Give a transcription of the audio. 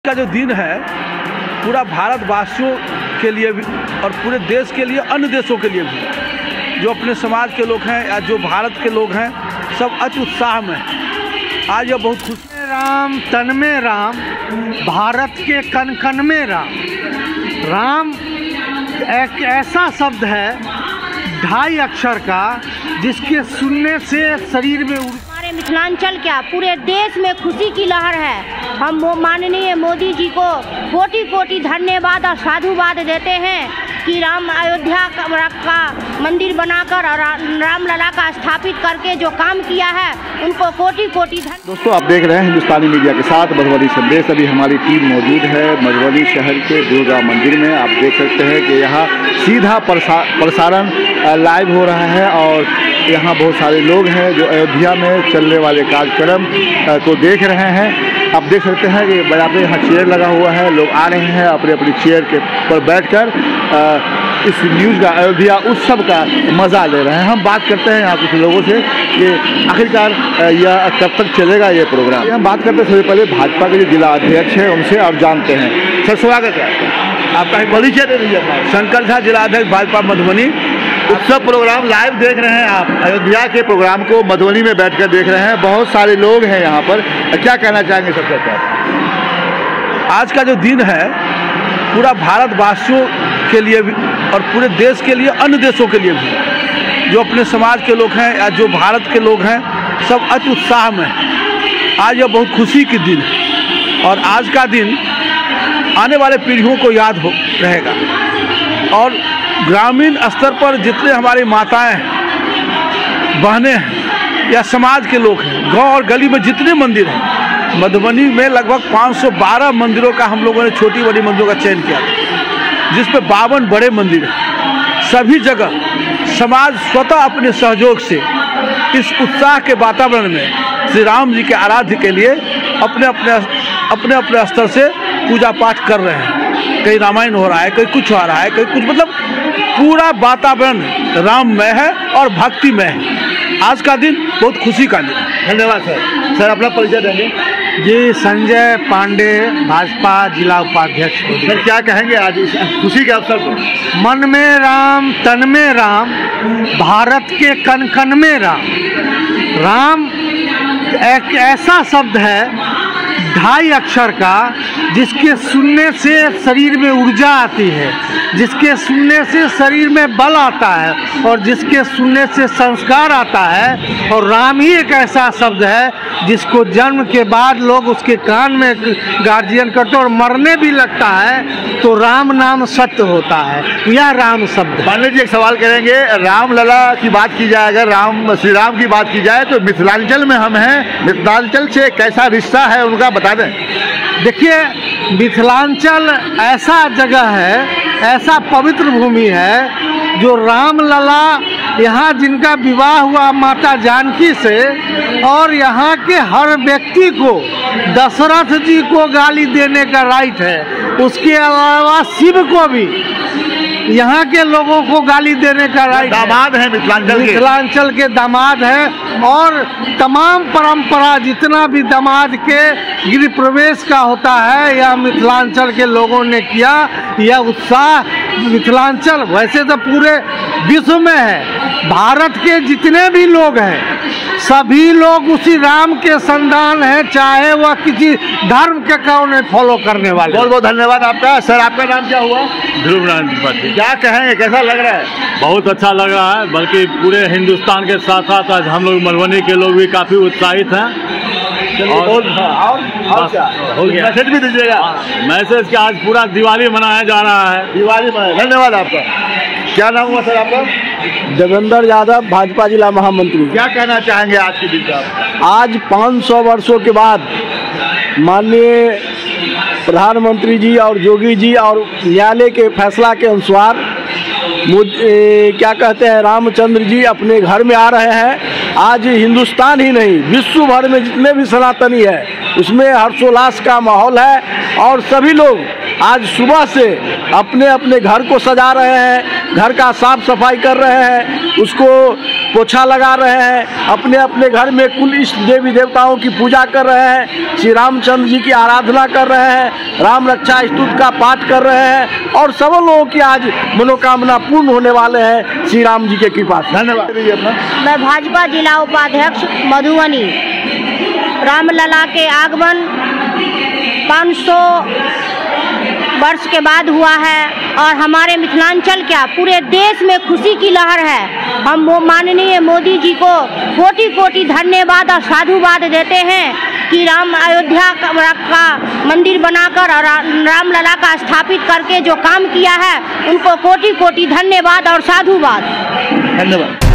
का जो दिन है पूरा भारतवासियों के लिए भी और पूरे देश के लिए, अन्य देशों के लिए भी, जो अपने समाज के लोग हैं या जो भारत के लोग हैं, सब अति उत्साह में आज यह बहुत खुश। राम तन में राम, भारत के कण कण में राम। राम एक ऐसा शब्द है 2.5 अक्षर का, जिसके सुनने से शरीर में हमारे मिथिलांचल क्या पूरे देश में खुशी की लहर है। हम माननीय मोदी जी को कोटि कोटि धन्यवाद और साधुवाद देते हैं कि राम अयोध्या का मंदिर बनाकर और रामलला का स्थापित करके जो काम किया है, उनको कोटि कोटि धन्यवाद। दोस्तों, आप देख रहे हैं हिंदुस्तानी मीडिया के साथ मधुबनी संदेश। अभी हमारी टीम मौजूद है मधुबनी शहर के दुर्गा मंदिर में। आप देख सकते हैं कि यहाँ सीधा प्रसारण लाइव हो रहा है और यहाँ बहुत सारे लोग हैं जो अयोध्या में चलने वाले कार्यक्रम को देख रहे हैं। आप देख सकते हैं कि यहाँ पे चेयर लगा हुआ है, लोग आ रहे हैं अपनी अपनी चेयर के पर बैठकर इस न्यूज़ का, अयोध्या उत्सव का मज़ा ले रहे हैं। हम बात करते हैं यहाँ कुछ लोगों से कि आखिरकार यह कब तक चलेगा ये प्रोग्राम। हम बात करते हैं सबसे पहले भाजपा के जो जिला अध्यक्ष हैं उनसे, आप जानते हैं। सर, स्वागत है आपका। परिचय दे दीजिए। शंकर झा, जिला अध्यक्ष भाजपा मधुबनी। उत्सव प्रोग्राम लाइव देख रहे हैं आप, अयोध्या के प्रोग्राम को मधुबनी में बैठकर देख रहे हैं। बहुत सारे लोग हैं यहाँ पर, क्या कहना चाहेंगे सबसे पहले? आज का जो दिन है पूरा भारतवासियों के लिए भी और पूरे देश के लिए, अन्य देशों के लिए भी, जो अपने समाज के लोग हैं या जो भारत के लोग हैं, सब अति उत्साह में आज यह बहुत खुशी की दिन है। और आज का दिन आने वाले पीढ़ियों को याद हो रहेगा। और ग्रामीण स्तर पर जितने हमारी माताएं हैं, बहनें हैं या समाज के लोग हैं, गांव और गली में जितने मंदिर हैं, मधुबनी में लगभग 512 मंदिरों का हम लोगों ने छोटी बड़ी मंदिरों का चयन किया, जिसपे 52 बड़े मंदिर हैं। सभी जगह समाज स्वतः अपने सहयोग से इस उत्साह के वातावरण में श्री राम जी के आराध्य के लिए अपने अपने स्तर से पूजा पाठ कर रहे हैं। कहीं रामायण हो रहा है, कहीं कुछ हो रहा है, कहीं कुछ, मतलब पूरा वातावरण राममय है और भक्तिमय है। आज का दिन बहुत खुशी का दिन। धन्यवाद सर। सर, अपना परिचय देंगे? जी, संजय पांडे, भाजपा जिला उपाध्यक्ष। सर, क्या कहेंगे आज इस खुशी के अवसर पर? मन में राम, तन में राम, भारत के कण कण में राम। राम एक ऐसा शब्द है 2.5 अक्षर का, जिसके सुनने से शरीर में ऊर्जा आती है, जिसके सुनने से शरीर में बल आता है और जिसके सुनने से संस्कार आता है। और राम ही एक ऐसा शब्द है जिसको जन्म के बाद लोग उसके कान में गार्जियन करते और मरने भी लगता है तो राम नाम सत्य होता है। यह राम शब्द। पांडे जी, एक सवाल करेंगे। रामलला की बात की जाए, अगर श्री राम की बात की जाए, तो मिथिलांचल में हम हैं, मिथिलांचल से कैसा रिश्ता है उनका बता दें। देखिए, मिथिलांचल ऐसा जगह है, ऐसा पवित्र भूमि है, जो रामलला यहाँ जिनका विवाह हुआ माता जानकी से, और यहाँ के हर व्यक्ति को, दशरथ जी को गाली देने का राइट है, उसके अलावा शिव को भी यहाँ के लोगों को गाली देने का राइट। दामाद है मिथिलांचल के दामाद है। और तमाम परंपरा जितना भी दामाद के गृह प्रवेश का होता है, यह मिथिलांचल के लोगों ने किया। यह उत्साह मिथिलांचल वैसे तो पूरे विश्व में है। भारत के जितने भी लोग हैं, सभी लोग उसी राम के संतान हैं, चाहे वह किसी धर्म के कौन फॉलो करने वाले। बहुत बहुत धन्यवाद आपका। सर, आपका नाम क्या हुआ? ध्रुव नारायण त्रिपाठी। क्या कहेंगे, कैसा लग रहा है? बहुत अच्छा लग रहा है, बल्कि पूरे हिंदुस्तान के साथ साथ आज हम लोग मधुबनी के लोग भी काफ़ी उत्साहित हैं। और क्या हो गया, मैसेज भी दीजिएगा। मैसेज कि आज पूरा दिवाली मनाया जा रहा है। दिवाली मनाया। धन्यवाद आपका। क्या नाम हुआ सर आपका? देवेंद्र यादव, भाजपा जिला महामंत्री। क्या कहना चाहेंगे आज के दिन का? आज 500 वर्षों के बाद माननीय प्रधानमंत्री जी और योगी जी और न्यायालय के फैसला के अनुसार क्या कहते हैं, रामचंद्र जी अपने घर में आ रहे हैं। आज हिंदुस्तान ही नहीं, विश्व भर में जितने भी सनातनी है, उसमें हर्षोल्लास का माहौल है। और सभी लोग आज सुबह से अपने अपने घर को सजा रहे हैं, घर का साफ सफाई कर रहे हैं, उसको पोछा लगा रहे हैं, अपने अपने घर में कुल इष्ट देवी देवताओं की पूजा कर रहे हैं, श्री रामचंद्र जी की आराधना कर रहे हैं, राम रक्षा स्तुति का पाठ कर रहे हैं और सब लोगों की आज मनोकामना पूर्ण होने वाले हैं श्री राम जी के कृपा से। धन्यवाद। मैं भाजपा जिला उपाध्यक्ष मधुबनी। रामलला के आगमन 500 वर्ष के बाद हुआ है और हमारे मिथिलांचल क्या पूरे देश में खुशी की लहर है। हम माननीय मोदी जी को कोटि कोटि धन्यवाद और साधुवाद देते हैं कि राम अयोध्या का मंदिर बनाकर और रामलला का स्थापित करके जो काम किया है उनको कोटि कोटि धन्यवाद और साधुवाद। धन्यवाद।